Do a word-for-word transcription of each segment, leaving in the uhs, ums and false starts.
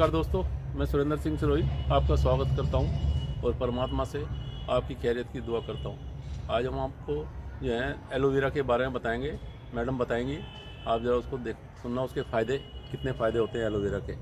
नमस्कार दोस्तों, मैं सुरेंद्र सिंह सिरोही आपका स्वागत करता हूं और परमात्मा से आपकी खैरियत की दुआ करता हूं। आज हम आपको जो है एलोवेरा के बारे में बताएंगे। मैडम बताएंगी, आप जरा उसको देख सुनना, उसके फ़ायदे कितने फ़ायदे होते हैं एलोवेरा के।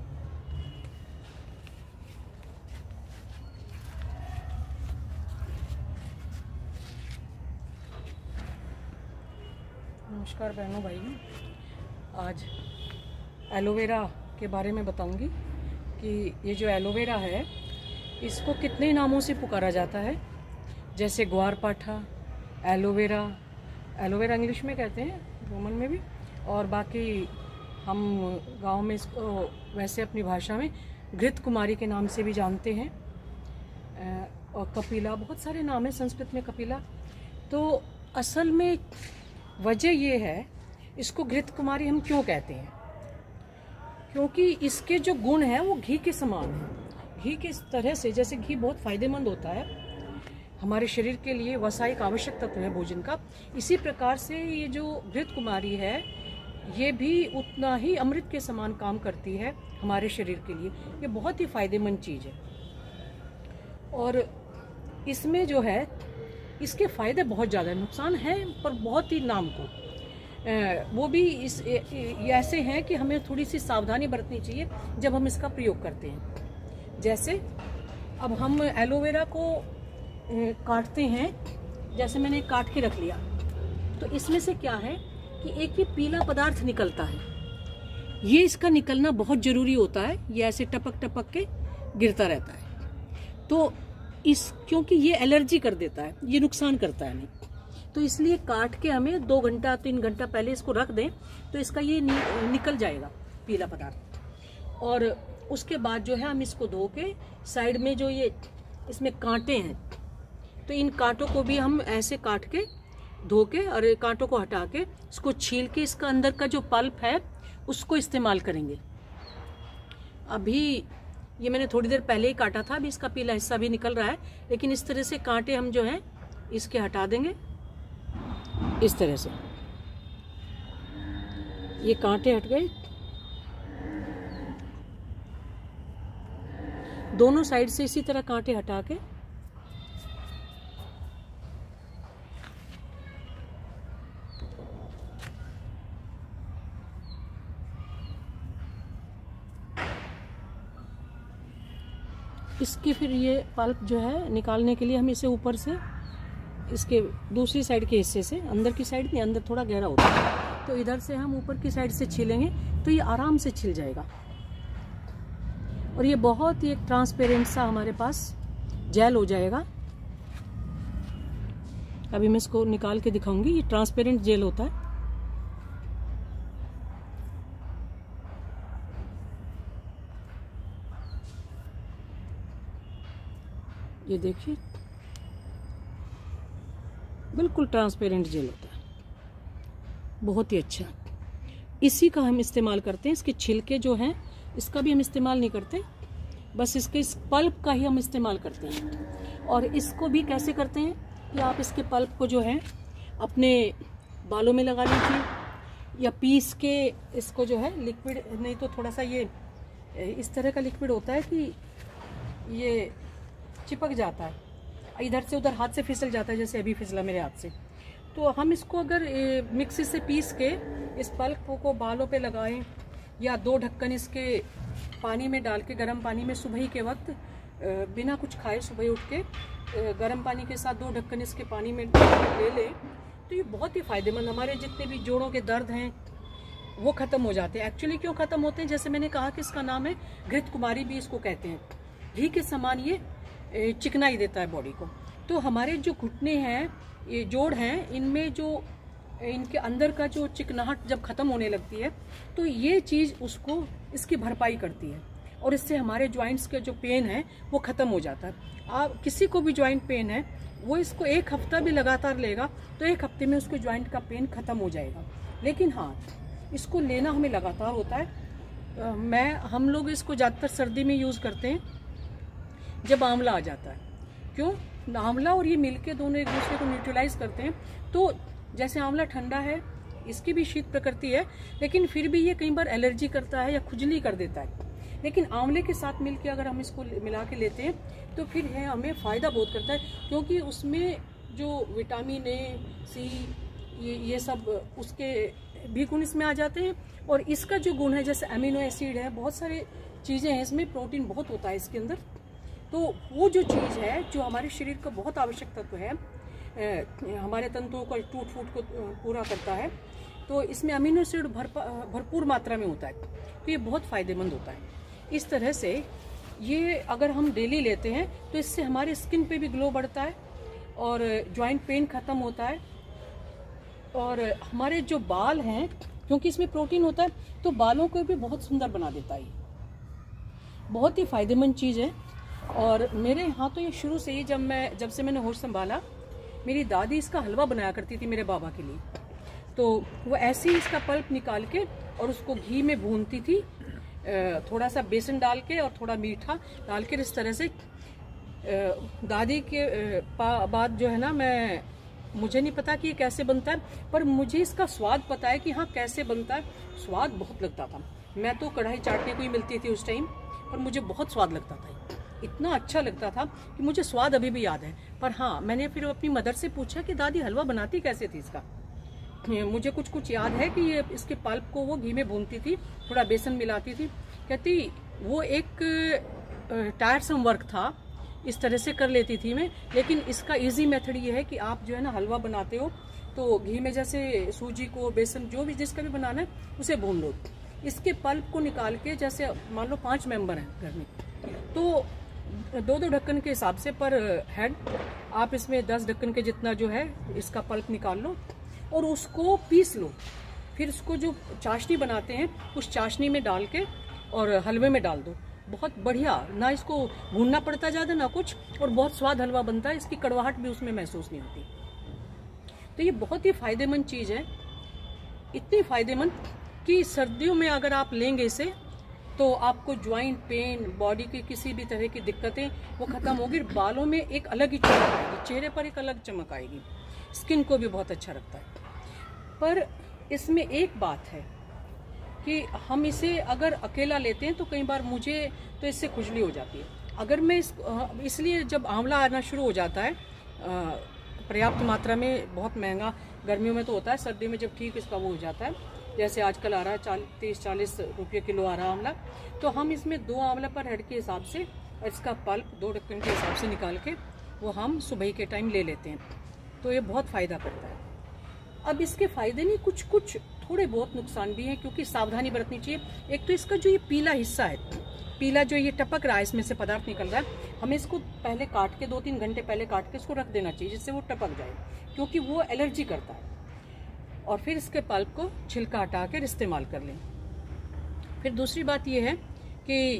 नमस्कार बहनों भाइयों, आज एलोवेरा के बारे में बताऊंगी कि ये जो एलोवेरा है इसको कितने नामों से पुकारा जाता है। जैसे ग्वारपाठा, एलोवेरा, एलोवेरा इंग्लिश में कहते हैं, रोमन में भी, और बाकी हम गांव में इसको वैसे अपनी भाषा में घृत कुमारी के नाम से भी जानते हैं। और कपिला, बहुत सारे नाम हैं संस्कृत में कपिला। तो असल में वजह ये है, इसको घृत कुमारी हम क्यों कहते हैं, क्योंकि इसके जो गुण हैं वो घी के समान हैं। घी के तरह से, जैसे घी बहुत फायदेमंद होता है हमारे शरीर के लिए, वसा एक आवश्यक तत्व है भोजन का, इसी प्रकार से ये जो घृत कुमारी है ये भी उतना ही अमृत के समान काम करती है हमारे शरीर के लिए। ये बहुत ही फायदेमंद चीज़ है और इसमें जो है इसके फ़ायदे बहुत ज़्यादा, नुकसान हैं पर बहुत ही नाम को। वो भी इस ऐसे हैं कि हमें थोड़ी सी सावधानी बरतनी चाहिए जब हम इसका प्रयोग करते हैं। जैसे अब हम एलोवेरा को काटते हैं, जैसे मैंने काट के रख लिया, तो इसमें से क्या है कि एक ये पीला पदार्थ निकलता है। ये इसका निकलना बहुत ज़रूरी होता है, ये ऐसे टपक टपक के गिरता रहता है। तो इस क्योंकि ये एलर्जी कर देता है, ये नुकसान करता है नहीं, तो इसलिए काट के हमें दो घंटा तीन घंटा पहले इसको रख दें तो इसका ये नि, निकल जाएगा पीला पदार्थ। और उसके बाद जो है हम इसको धो के साइड में जो ये इसमें कांटे हैं, तो इन कांटों को भी हम ऐसे काट के धो के और कांटों को हटा के इसको छील के इसका अंदर का जो पल्प है उसको इस्तेमाल करेंगे। अभी ये मैंने थोड़ी देर पहले ही काटा था, अभी इसका पीला हिस्सा भी निकल रहा है, लेकिन इस तरह से कांटे हम जो हैं इसके हटा देंगे। इस तरह से ये कांटे हट गए, दोनों साइड से इसी तरह कांटे हटा के इसकी फिर ये पल्प जो है निकालने के लिए हम इसे ऊपर से इसके दूसरी साइड के हिस्से से, अंदर की साइड नहीं, अंदर थोड़ा गहरा होता है, तो इधर से हम ऊपर की साइड से छीलेंगे तो ये आराम से छिल जाएगा। और ये बहुत ही एक ट्रांसपेरेंट सा हमारे पास जेल हो जाएगा। अभी मैं इसको निकाल के दिखाऊंगी, ये ट्रांसपेरेंट जेल होता है। ये देखिए, बिल्कुल ट्रांसपेरेंट जेल होता है, बहुत ही अच्छा। इसी का हम इस्तेमाल करते हैं, इसके छिलके जो हैं इसका भी हम इस्तेमाल नहीं करते, बस इसके इस पल्प का ही हम इस्तेमाल करते हैं। और इसको भी कैसे करते हैं कि आप इसके पल्प को जो है अपने बालों में लगा लीजिए, या पीस के इसको जो है लिक्विड, नहीं तो थोड़ा सा ये इस तरह का लिक्विड होता है कि ये चिपक जाता है, इधर से उधर हाथ से फिसल जाता है, जैसे अभी फिसला मेरे हाथ से। तो हम इसको अगर मिक्सी से पीस के इस पल्प को बालों पे लगाएं, या दो ढक्कन इसके पानी में डाल के, गर्म पानी में सुबह के वक्त बिना कुछ खाए सुबह उठ के गर्म पानी के साथ दो ढक्कन इसके पानी में ले लें, तो ये बहुत ही फायदेमंद, हमारे जितने भी जोड़ों के दर्द हैं वो ख़त्म हो जाते हैं। एक्चुअली क्यों ख़त्म होते हैं, जैसे मैंने कहा कि इसका नाम है घृत कुमारी, भी इसको कहते हैं। घी के समान ये चिकनाई देता है बॉडी को। तो हमारे जो घुटने हैं, ये जोड़ हैं, इनमें जो इनके अंदर का जो चिकनाहट जब ख़त्म होने लगती है तो ये चीज़ उसको इसकी भरपाई करती है, और इससे हमारे जॉइंट्स के जो पेन है वो ख़त्म हो जाता है। आप किसी को भी जॉइंट पेन है, वो इसको एक हफ्ता भी लगातार लेगा तो एक हफ्ते में उसके जॉइंट का पेन ख़त्म हो जाएगा। लेकिन हाँ, इसको लेना हमें लगातार होता है। आ, मैं हम लोग इसको ज़्यादातर सर्दी में यूज़ करते हैं जब आंवला आ जाता है। क्यों? आंवला और ये मिलके दोनों एक दूसरे को न्यूट्रलाइज करते हैं। तो जैसे आंवला ठंडा है, इसकी भी शीत प्रकृति है, लेकिन फिर भी ये कई बार एलर्जी करता है या खुजली कर देता है। लेकिन आंवले के साथ मिलके अगर हम इसको मिला के लेते हैं तो फिर है हमें फ़ायदा बहुत करता है, क्योंकि उसमें जो विटामिन ए, सी, ये ये सब उसके भी गुण इसमें आ जाते हैं। और इसका जो गुण है जैसे अमीनो एसिड है, बहुत सारे चीज़ें हैं इसमें, प्रोटीन बहुत होता है इसके अंदर। तो वो जो चीज़ है जो हमारे शरीर का बहुत आवश्यक तत्व है, हमारे तंतुओं का टूट फूट को पूरा करता है, तो इसमें अमीनो एसिड भर भरपूर मात्रा में होता है, तो ये बहुत फ़ायदेमंद होता है। इस तरह से ये अगर हम डेली लेते हैं तो इससे हमारे स्किन पे भी ग्लो बढ़ता है और जॉइंट पेन ख़त्म होता है, और हमारे जो बाल हैं, क्योंकि इसमें प्रोटीन होता है, तो बालों को भी बहुत सुंदर बना देता है। बहुत ही फ़ायदेमंद चीज़ है। और मेरे यहाँ तो ये शुरू से ही, जब मैं जब से मैंने होश संभाला, मेरी दादी इसका हलवा बनाया करती थी मेरे बाबा के लिए। तो वो ऐसे ही इसका पल्प निकाल के और उसको घी में भूनती थी, थोड़ा सा बेसन डाल के और थोड़ा मीठा डाल के। इस तरह से दादी के बाद जो है ना, मैं मुझे नहीं पता कि ये कैसे बनता है, पर मुझे इसका स्वाद पता है कि हाँ कैसे बनता है। स्वाद बहुत लगता था। मैं तो कढ़ाई चाटने को ही मिलती थी उस टाइम, पर मुझे बहुत स्वाद लगता था, इतना अच्छा लगता था कि मुझे स्वाद अभी भी याद है। पर हाँ, मैंने फिर अपनी मदर से पूछा कि दादी हलवा बनाती कैसे थी इसका। मुझे कुछ कुछ याद है कि ये इसके पल्प को वो घी में भूनती थी, थोड़ा बेसन मिलाती थी। कहती वो एक टायरसम वर्क था, इस तरह से कर लेती थी मैं। लेकिन इसका इजी मेथड ये है कि आप जो है ना हलवा बनाते हो तो घी में जैसे सूजी को, बेसन, जो भी जिसका भी बनाना है उसे भून लो। इसके पल्प को निकाल के, जैसे मान लो पाँच मेंबर हैं घर में, तो दो दो ढक्कन के हिसाब से पर हेड आप इसमें दस ढक्कन के जितना जो है इसका पल्प निकाल लो और उसको पीस लो। फिर उसको जो चाशनी बनाते हैं उस चाशनी में डाल के और हलवे में डाल दो। बहुत बढ़िया, ना इसको भूनना पड़ता ज़्यादा ना कुछ, और बहुत स्वाद हलवा बनता है। इसकी कड़वाहट भी उसमें महसूस नहीं होती। तो ये बहुत ही फ़ायदेमंद चीज़ है, इतनी फ़ायदेमंद कि सर्दियों में अगर आप लेंगे इसे तो आपको ज्वाइंट पेन, बॉडी की किसी भी तरह की दिक्कतें वो ख़त्म होगी। बालों में एक अलग ही चमक आएगी, चेहरे पर एक अलग चमक आएगी, स्किन को भी बहुत अच्छा रखता है। पर इसमें एक बात है कि हम इसे अगर अकेला लेते हैं तो कई बार मुझे तो इससे खुजली हो जाती है। अगर मैं इस इसलिए जब आंवला आना शुरू हो जाता है पर्याप्त मात्रा में, बहुत महंगा गर्मियों में तो होता है, सर्दियों में जब ठीक इसका वो हो जाता है, जैसे आजकल आ रहा है चाल तीस चालीस रुपये किलो आ रहा है आंवला, तो हम इसमें दो आंवला पर हेड के हिसाब से इसका पल्प दो ढक्कन के हिसाब से निकाल के वो हम सुबह के टाइम ले लेते हैं। तो ये बहुत फ़ायदा करता है। अब इसके फ़ायदे नहीं, कुछ कुछ थोड़े बहुत नुकसान भी हैं, क्योंकि सावधानी बरतनी चाहिए। एक तो इसका जो ये पीला हिस्सा है, पीला जो ये टपक रहा है, इसमें से पदार्थ निकल रहा है, हमें इसको पहले काट के, दो तीन घंटे पहले काट के इसको रख देना चाहिए जिससे वो टपक जाए, क्योंकि वो एलर्जी करता है। और फिर इसके पल्प को छिलका हटा कर इस्तेमाल कर लें। फिर दूसरी बात ये है कि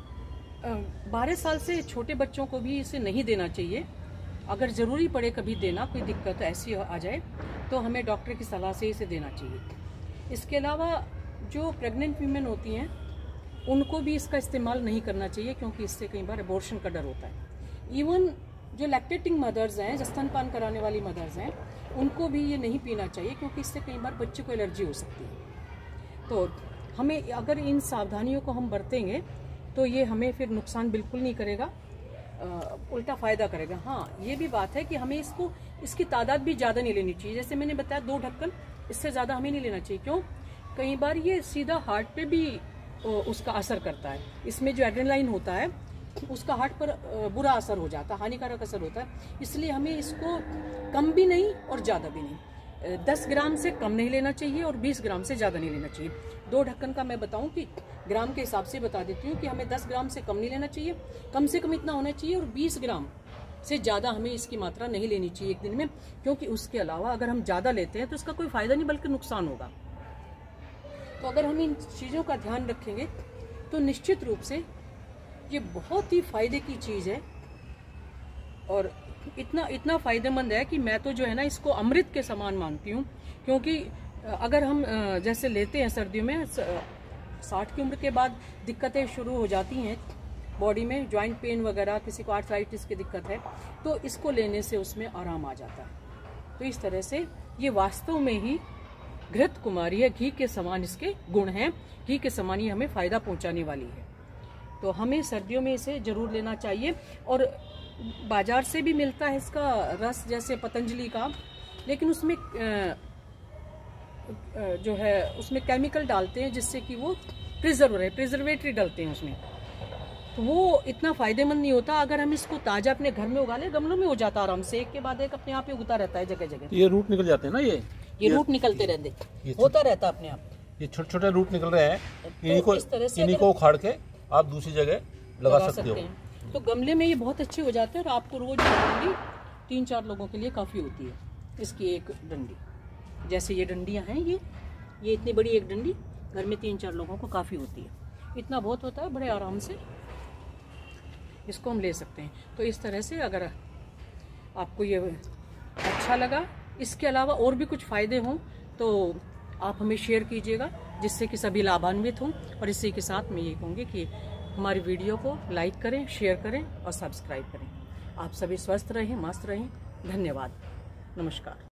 बारह साल से छोटे बच्चों को भी इसे नहीं देना चाहिए। अगर ज़रूरी पड़े कभी देना, कोई दिक्कत ऐसी आ जाए तो हमें डॉक्टर की सलाह से इसे देना चाहिए। इसके अलावा जो प्रेग्नेंट वीमेन होती हैं उनको भी इसका इस्तेमाल नहीं करना चाहिए, क्योंकि इससे कई बार अबॉर्शन का डर होता है। इवन जो लैक्टेटिंग मदर्स हैं, जो स्तनपान कराने वाली मदर्स हैं, उनको भी ये नहीं पीना चाहिए, क्योंकि इससे कई बार बच्चे को एलर्जी हो सकती है। तो हमें अगर इन सावधानियों को हम बरतेंगे तो ये हमें फिर नुकसान बिल्कुल नहीं करेगा, आ, उल्टा फ़ायदा करेगा। हाँ, ये भी बात है कि हमें इसको इसकी तादाद भी ज़्यादा नहीं लेनी चाहिए। जैसे मैंने बताया दो ढक्कन, इससे ज़्यादा हमें नहीं लेना चाहिए। क्यों? कई बार ये सीधा हार्ट पे भी उसका असर करता है। इसमें जो एड्रेनालाइन होता है उसका हार्ट पर बुरा असर हो जाता है, हानिकारक असर होता है। इसलिए हमें इसको कम भी नहीं और ज़्यादा भी नहीं, दस ग्राम से कम नहीं लेना चाहिए और बीस ग्राम से ज़्यादा नहीं लेना चाहिए। दो ढक्कन का मैं बताऊं कि ग्राम के हिसाब से बता देती हूँ कि हमें दस ग्राम से कम नहीं लेना चाहिए, कम से कम इतना होना चाहिए, और बीस ग्राम से ज़्यादा हमें इसकी मात्रा नहीं लेनी चाहिए एक दिन में, क्योंकि उसके अलावा अगर हम ज़्यादा लेते हैं तो इसका कोई फ़ायदा नहीं बल्कि नुकसान होगा। तो अगर हम इन चीज़ों का ध्यान रखेंगे तो निश्चित रूप से ये बहुत ही फ़ायदे की चीज़ है, और इतना इतना फ़ायदेमंद है कि मैं तो जो है ना इसको अमृत के समान मानती हूँ। क्योंकि अगर हम जैसे लेते हैं सर्दियों में, साठ की उम्र के बाद दिक्कतें शुरू हो जाती हैं बॉडी में, जॉइंट पेन वगैरह, किसी को आर्थराइटिस की दिक्कत है, तो इसको लेने से उसमें आराम आ जाता है। तो इस तरह से ये वास्तव में ही घृत कुमारी है, घी के समान इसके गुण हैं, घी के समान ही हमें फ़ायदा पहुँचाने वाली है। तो हमें सर्दियों में इसे ज़रूर लेना चाहिए। और बाज़ार से भी मिलता है इसका रस, जैसे पतंजलि का, लेकिन उसमें जो है उसमें केमिकल डालते हैं जिससे कि वो प्रिजर्व रहे, प्रिजर्वेटरी डालते हैं उसमें, तो वो इतना फ़ायदेमंद नहीं होता। अगर हम इसको ताज़ा अपने घर में उगा ले, गमलों में हो जाता आराम से, एक के बाद एक अपने आप ही उगता रहता है जगह जगह। ये रूट निकल जाते हैं ना, ये ये रूट निकलते रहते, होता रहता अपने आप। ये छोटे छोटे रूट निकल रहे हैं, तो इन्हीं को इस तरह से इन्हीं को उखाड़ के आप दूसरी जगह लगा, लगा सकते हो। हैं। तो गमले में ये बहुत अच्छे हो जाते हैं और आपको रोज डंडी तीन चार लोगों के लिए काफ़ी होती है। इसकी एक डंडी, जैसे ये डंडियाँ हैं, ये ये इतनी बड़ी एक डंडी घर में तीन चार लोगों को काफ़ी होती है। इतना बहुत होता है, बड़े आराम से इसको हम ले सकते हैं। तो इस तरह से अगर आपको ये अच्छा लगा, इसके अलावा और भी कुछ फ़ायदे हों तो आप हमें शेयर कीजिएगा, जिससे कि सभी लाभान्वित हों। और इसी के साथ मैं ये कहूँगी कि हमारी वीडियो को लाइक करें, शेयर करें और सब्सक्राइब करें। आप सभी स्वस्थ रहें, मस्त रहें। धन्यवाद, नमस्कार।